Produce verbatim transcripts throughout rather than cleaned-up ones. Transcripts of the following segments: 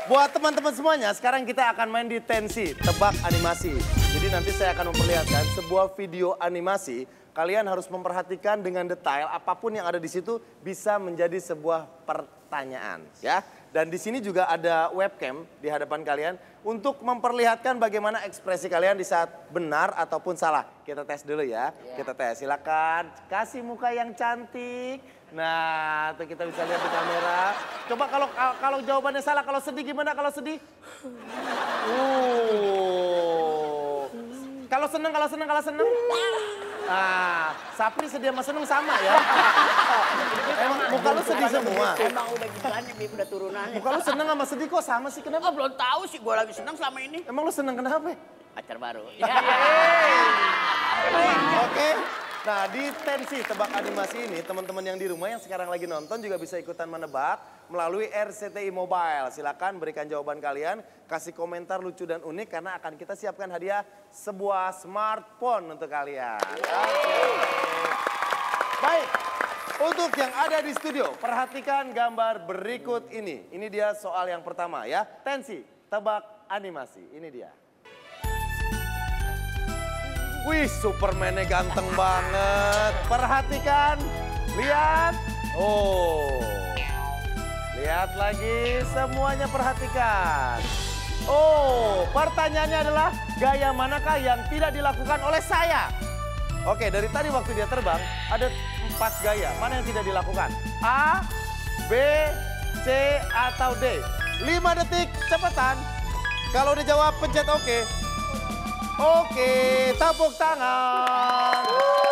Buat teman-teman semuanya, sekarang kita akan main di tensi, tebak animasi. Jadi nanti saya akan memperlihatkan sebuah video animasi. Kalian harus memperhatikan dengan detail apapun yang ada di situ bisa menjadi sebuah pertanyaan, ya. Dan di sini juga ada webcam di hadapan kalian untuk memperlihatkan bagaimana ekspresi kalian di saat benar ataupun salah. Kita tes dulu ya. Yeah. Kita tes. Silakan kasih muka yang cantik. Nah, tuh kita bisa lihat di kamera. Coba kalau kalau jawabannya salah, kalau sedih gimana? Kalau sedih? Uh. Kalau seneng, kalau seneng, kalau seneng? Ah, Sapri sedih sama seneng sama ya. Emang muka lu sedih semua? Emang udah gitu aja, udah turunannya. Muka lu seneng sama sedih kok sama sih? Kenapa? Oh, belum tahu sih, gue lagi seneng selama ini. Emang lu seneng kenapa? Pacar baru. Oke. Nah, di tensi tebak animasi ini, teman-teman yang di rumah yang sekarang lagi nonton juga bisa ikutan menebak melalui R C T I Mobile. Silakan berikan jawaban kalian, kasih komentar lucu dan unik karena akan kita siapkan hadiah sebuah smartphone untuk kalian. Oke. Baik, untuk yang ada di studio, perhatikan gambar berikut ini. Ini dia soal yang pertama ya, tensi tebak animasi. Ini dia. Wih, Superman-nya ganteng banget. Perhatikan, lihat. Oh, lihat lagi, semuanya perhatikan. Oh, pertanyaannya adalah gaya manakah yang tidak dilakukan oleh saya? Oke, dari tadi waktu dia terbang, ada empat gaya. Mana yang tidak dilakukan? A, B, C, atau D? Lima detik, cepetan. Kalau udah jawab, pencet oke. Oke, tepuk tangan.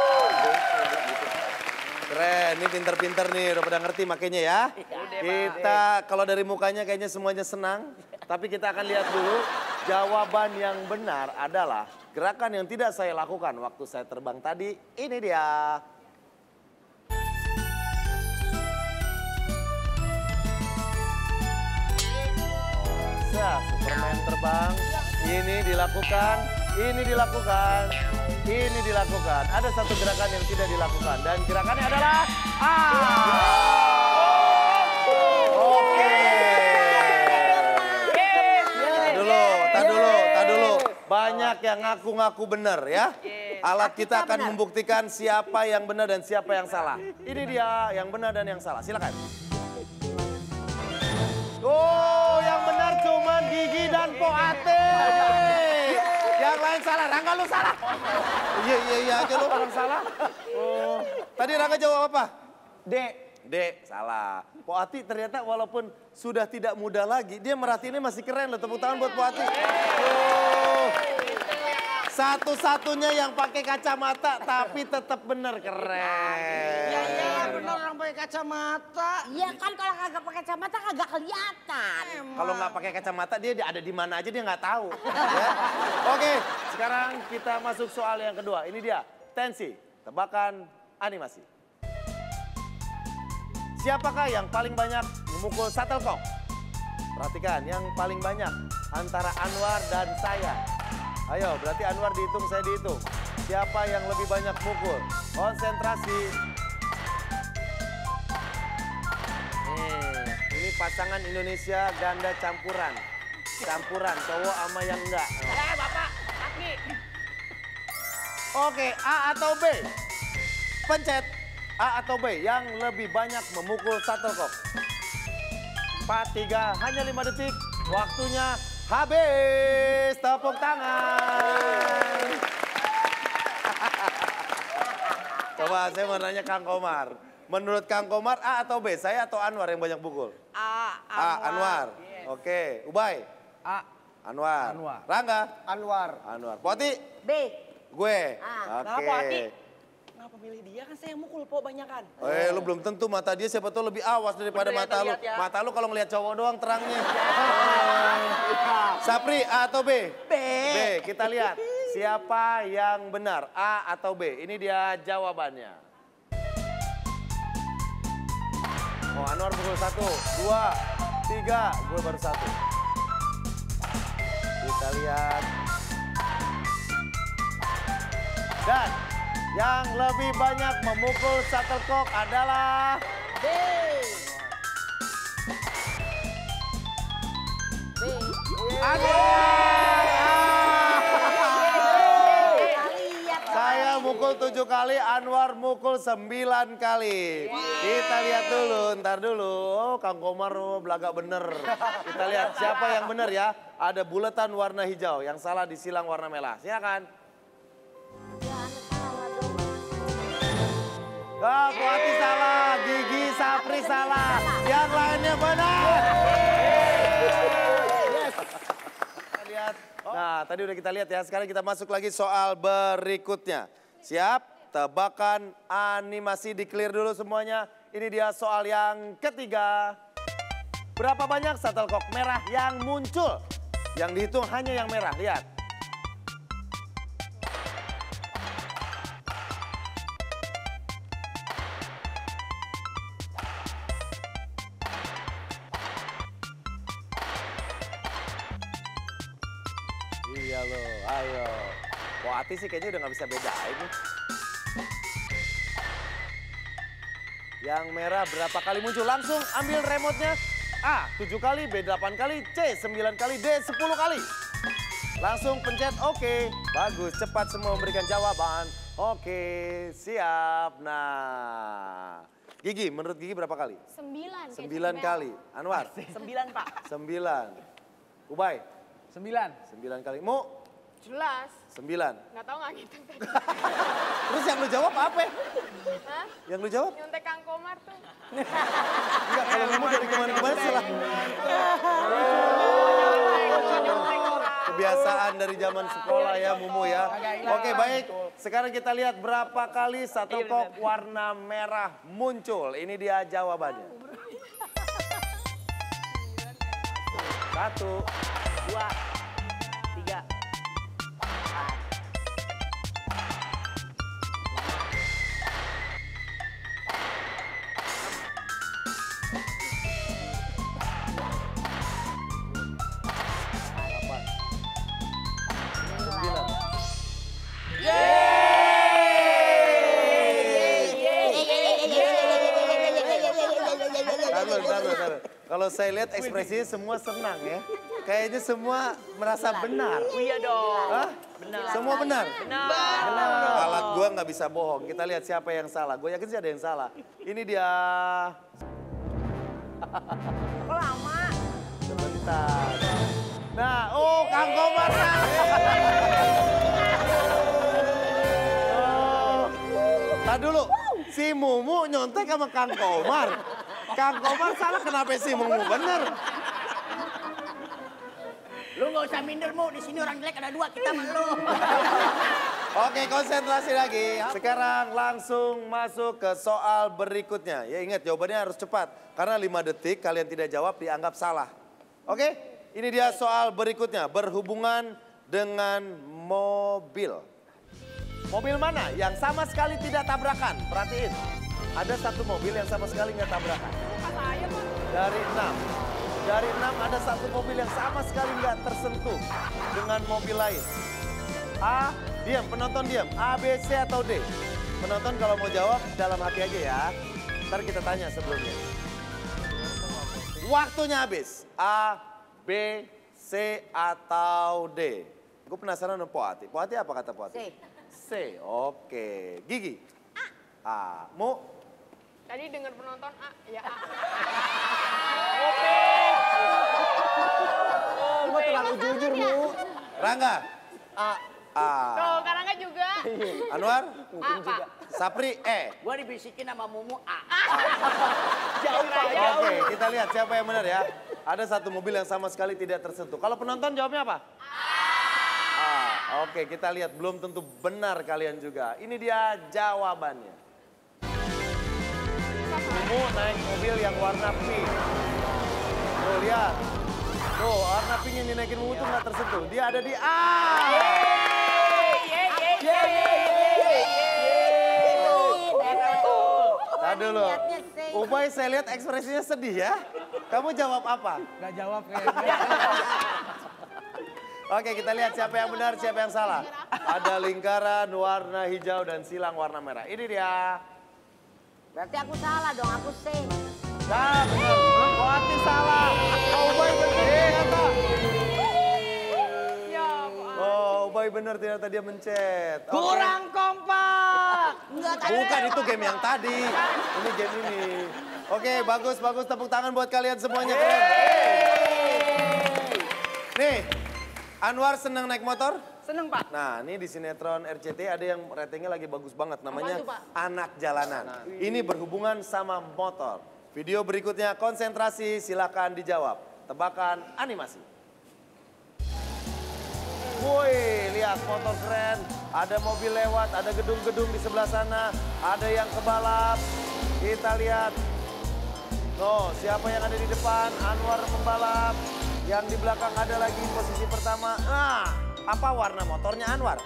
Keren, ini pinter-pinter nih, udah pada ngerti makanya ya. Kita, kalau dari mukanya kayaknya semuanya senang. Tapi kita akan lihat dulu, jawaban yang benar adalah gerakan yang tidak saya lakukan waktu saya terbang tadi. Ini dia. Bisa, Superman terbang. Ini dilakukan, ini dilakukan, ini dilakukan. Ada satu gerakan yang tidak dilakukan dan gerakannya adalah A. Oke. Tak dulu, tak dulu, tak dulu. Banyak yang ngaku-ngaku benar ya. Alat kita akan membuktikan siapa yang benar dan siapa yang salah. Ini dia yang benar dan yang salah. Silakan. Oh, yang benar cuman Gigi dan Po Ate. Yang lain salah. Rangga lu salah. Iya, iya, iya aja lu orang salah. Oh. Tadi Rangga jawab apa? D. D, salah. Po Ati ternyata walaupun sudah tidak muda lagi, dia merhatiinnya masih keren loh. Tepuk tangan buat Po Ati. Oh. Satu-satunya yang pakai kacamata tapi tetap bener, keren. Iya, iya, bener orang pakai kacamata. Iya kan kalau kagak pakai kacamata kagak kelihatan. Kalau nggak pakai kacamata dia ada di mana aja dia nggak tahu. Ya. Oke, sekarang kita masuk soal yang kedua. Ini dia, tensi, tebakan animasi. Siapakah yang paling banyak memukul shuttlecock? Perhatikan, yang paling banyak antara Anwar dan saya. Ayo, berarti Anwar dihitung, saya dihitung. Siapa yang lebih banyak mukul? Konsentrasi. Nih, ini pasangan Indonesia ganda campuran. Campuran, cowok sama yang enggak. Eh, Bapak, kaki. Oke, A atau B? Pencet A atau B yang lebih banyak memukul shuttlecock. empat, tiga, hanya lima detik. Waktunya habis. Tepuk tangan. Coba saya mau nanya Kang Komar. Menurut Kang Komar A atau B? Saya atau Anwar yang banyak pukul? A, Anwar. A, Anwar. Yes. Oke, Ubay? A. Anwar. Anwar. Rangga? Anwar. Anwar. Poti? B. Gue? A. Oke. Kenapa, Ati? Kenapa milih dia? Kan saya yang mukul, Po, banyakan. Eh, lu belum tentu mata dia siapa tuh lebih awas daripada Bener ya, mata lu. terlihat ya. Mata lu kalau ngelihat cowok doang terangnya. Sapri, A atau B? B. B, kita lihat. Siapa yang benar, A atau B? Ini dia jawabannya. Oh, Anwar pukul satu, dua, tiga, gue baru satu. Kita lihat. Dan yang lebih banyak memukul shuttlecock adalah B. Anwar! Lihat. Saya mukul tujuh kali, Anwar mukul sembilan kali. Kita lihat dulu, ntar dulu. Oh, Kang Komar oh, belagak bener. Kita lihat siapa yang bener ya. Ada buletan warna hijau, yang salah disilang warna merah. Silakan. Ah, Bu Ati salah, Gigi Sapri salah, yang lainnya benar. Yes. Kita lihat. Nah, tadi udah kita lihat ya. Sekarang kita masuk lagi soal berikutnya. Siap? Tebakan animasi, di-clear dulu semuanya. Ini dia soal yang ketiga. Berapa banyak shuttlecock merah yang muncul? Yang dihitung hanya yang merah, lihat. Iya loh, ayo. Po Ati sih kayaknya udah gak bisa bedain nih. Yang merah berapa kali muncul? Langsung ambil remote-nya. A, tujuh kali, B, delapan kali, C, sembilan kali, D, sepuluh kali. Langsung pencet oke. Bagus, cepat semua memberikan jawaban. Oke, siap. Nah, Gigi, menurut Gigi berapa kali? Sembilan. Sembilan kali. Anwar? Sembilan, Pak. Sembilan. Ubay? Sembilan. Sembilan kali. Mu? Jelas. Sembilan. Nggak tahu nggak gitu. Terus yang lu jawab apa? Hah? Yang lu jawab? Nyontek Kang Komar tuh. Enggak, kalau kamu dari kemana-kemana salah. Kebiasaan dari zaman sekolah ya, Mumu ya. Oke, baik. Sekarang kita lihat berapa kali shuttlecock warna merah muncul. Ini dia jawabannya. Satu. Dua, tiga, Delapan. Sembilan. Taruh, taruh, taruh. Kalau saya lihat ekspresinya semua senang ya. Kayaknya semua merasa benar. Iya dong. Hah? Benar. Semua benar? Benar. Alat gua nggak bisa bohong. Kita lihat siapa yang salah. Gue yakin sih ada yang salah. Ini dia. Kok lama? Sebentar. Nah, oh Kang Komar. Oh. Tadi dulu. Si Mumu nyontek sama Kang Komar. Kang Komar salah, kenapa si Mumu bener? Lu nggak usah minder, Mu. Di sini orang jelek ada dua, kita sama lu. Oke, konsentrasi lagi. Sekarang langsung masuk ke soal berikutnya. Ya ingat, jawabannya harus cepat. Karena lima detik kalian tidak jawab dianggap salah. Oke, ini dia soal berikutnya. Berhubungan dengan mobil. Mobil mana yang sama sekali tidak tabrakan? Perhatiin. Ada satu mobil yang sama sekali nggak tabrakan. Dari enam. Dari enam ada satu mobil yang sama sekali nggak tersentuh dengan mobil lain. A, diam, penonton diam. A, B, C atau D? Penonton kalau mau jawab dalam hati aja ya. Ntar kita tanya sebelumnya. Waktunya habis. A, B, C atau D? Gue penasaran sama Po Ati. Po Ati apa kata Po Ati? C. C, oke. Gigi? A. Mu? Tadi dengar penonton A, ya A. Mu terlalu jujur, Mu. Rangga? A. A. Tuh, Karangga juga. Anwar? A, Pak. Sapri? E. Gua dibisikin sama Mumu A. Jauh, Pak. Jauh. Oke, kita lihat siapa yang benar ya. Ada satu mobil yang sama sekali tidak tersentuh. Kalau penonton jawabnya apa? A. Oke, kita lihat belum tentu benar kalian juga. Ini dia jawabannya. Mumu naik mobil yang warna pink. Tuh lihat. Tuh warna pink yang dinaikin Mumu tuh nggak tersentuh. Dia ada di A. Tadi dulu. Ubay saya lihat ekspresinya sedih ya. Kamu jawab apa? Gak jawab kayaknya. Oke, kita lihat siapa yang benar, siapa yang salah. Ada lingkaran warna hijau dan silang warna merah. Ini dia. Berarti aku salah dong, aku C. Nah, benar. Po Ati salah. Ubay benar ternyata. Ubay bener ternyata dia mencet. Oke. Kurang kompak. Enggak tadi. Bukan itu game yang tadi. Ini game ini. Oke, bagus, bagus. Tepuk tangan buat kalian semuanya. Keren. Nih, Anwar senang naik motor? Seneng, Pak. Nah, ini di sinetron R C T ada yang ratingnya lagi bagus banget. Namanya Apaan tuh, Pak? Anak Jalanan. Ini berhubungan sama motor. Video berikutnya konsentrasi, silakan dijawab. Tebakan animasi. Woi, lihat motor keren. Ada mobil lewat, ada gedung-gedung di sebelah sana. Ada yang kebalap. Kita lihat. No, siapa yang ada di depan? Anwar membalap. Yang di belakang ada lagi posisi pertama. Nah, apa warna motornya Anwar?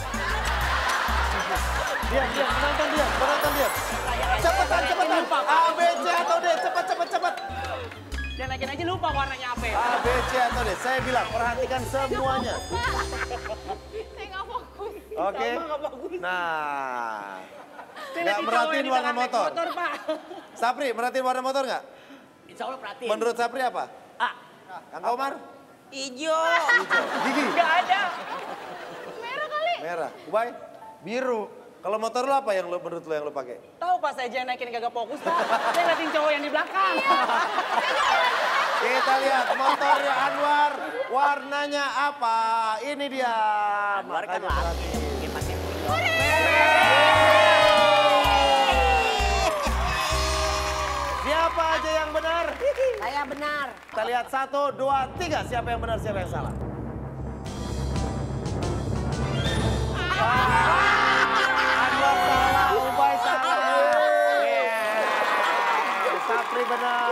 Diam, diam, penonton diam, penonton diam. Cepetan, cepetan. A, B, C atau D, cepet, cepet, cepet. Dia naikin aja lupa warnanya apa ya. A, B, C atau D. Saya bilang, perhatikan semuanya. Saya nggak fokus. Oke. Sama nggak bagus. Nah, Saya nggak liatin cowok merhatiin yang di warna belakang naik motor. motor, Pak. Sapri, merhatiin warna motor nggak? Insya Allah perhatiin. Menurut Sapri apa? A. Kang Komar? Ijo. Hijau. Gigi? Nggak ada. Merah kali. Merah. Ubay? Biru. Kalau motor lo apa yang lo, menurut lo yang lo pakai? Tahu Pak, saya aja naikin kagak fokus, Pak. Saya ngeliatin cowok yang di belakang. Kita lihat motornya Anwar. Warnanya apa? Ini dia. Anwar kan Makanya laki. perhatiin. Dia pakai Siapa aja yang benar? Saya benar. Kita lihat satu, dua, tiga. Siapa yang benar, siapa yang salah? Anwar salah, Ubay salah. Yeah. Sapri benar.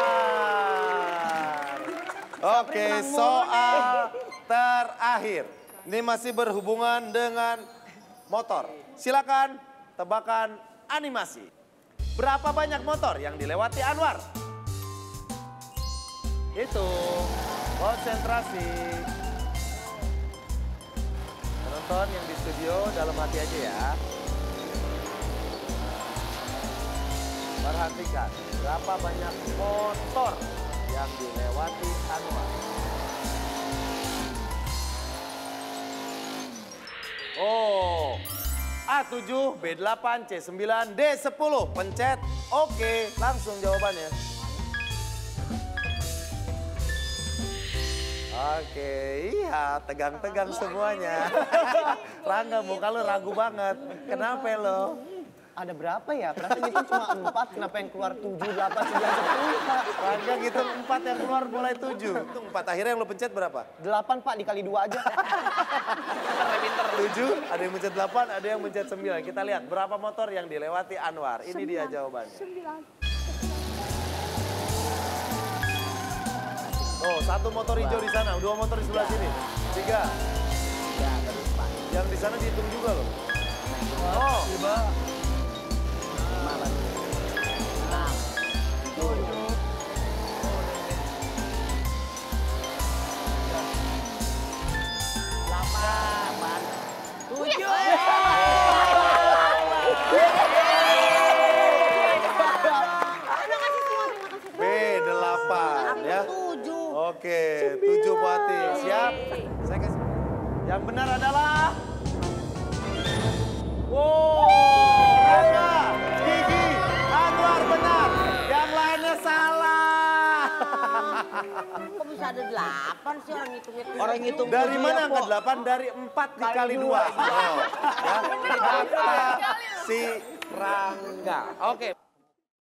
Oke, soal terakhir. Ini masih berhubungan dengan motor. Silakan tebakan animasi. Berapa banyak motor yang dilewati Anwar? Itu, konsentrasi. Penonton yang di studio dalam hati aja ya. Perhatikan, berapa banyak motor yang dilewati Anwar. Oh, A tujuh, B delapan, C sembilan, D sepuluh. Pencet, oke, langsung jawabannya. Oke, iya tegang-tegang semuanya. Rangga, muka lu ragu banget. Kenapa lo? Ada berapa ya? Perasaan itu cuma empat, kenapa yang keluar tujuh, delapan, sembilan, sepuluh, Pak? Rangga gitu empat yang keluar mulai tujuh. Itu empat, akhirnya yang lo pencet berapa? Delapan, Pak, dikali dua aja. Tujuh, ada yang mencet delapan, ada yang mencet sembilan. Kita lihat berapa motor yang dilewati Anwar. Ini dia jawabannya. Oh, satu motor hijau di sana, dua motor di sebelah sini. Tiga. Yang di sana dihitung juga loh. Oh, delapan. Tujuh. B delapan ya. Tujuh. Oke, tujuh Pati. Siap? Saya kasih. Yang benar adalah... Wow, Rangga, Gigi, Anwar benar. Yang lainnya salah. Kok bisa ada delapan sih orang hitung-hitung? Orang hitung Dari tujuh mana ya, angka Po? delapan? Dari empat dikali dua. Oh, ya. Kata si Rangga. Oke.